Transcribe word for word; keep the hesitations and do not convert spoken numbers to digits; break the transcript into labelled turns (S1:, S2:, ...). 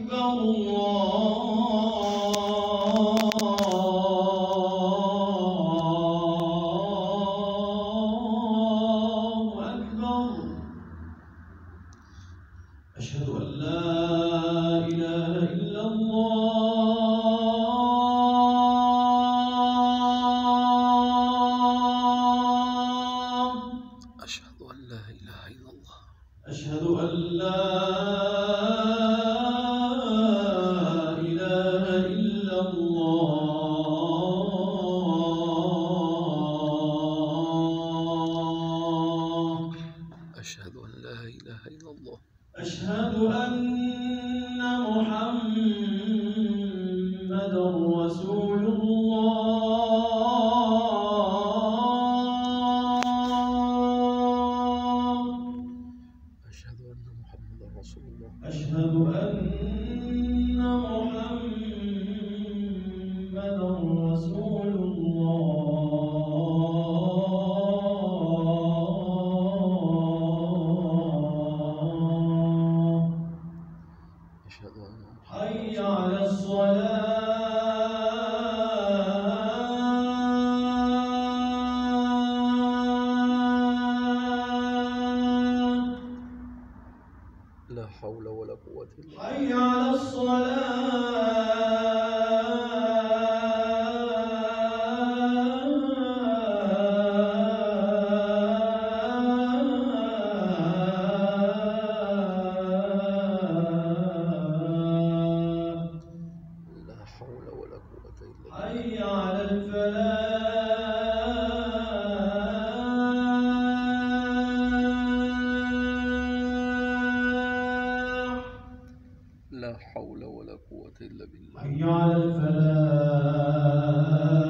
S1: أشهد أن لا إله إلا الله.
S2: أشهد أن لا إله إلا الله.
S1: أشهد أن لا إله إلا الله.
S2: أشهد أن لا إله إلا الله.
S1: أشهد أن محمدًا رسول الله.
S2: أشهد أن محمدا رسول الله.
S1: أشهد أن محمدًا رسول الله.
S2: أشهد أن
S1: حي على الصلاة.
S2: لا حول ولا قوة إلا بالله.
S1: حي على
S2: لا حول ولا قوة إلا بالله.
S1: حي على الفلاح.
S2: لا حول ولا قوة إلا بالله.
S1: حي على الفلاح.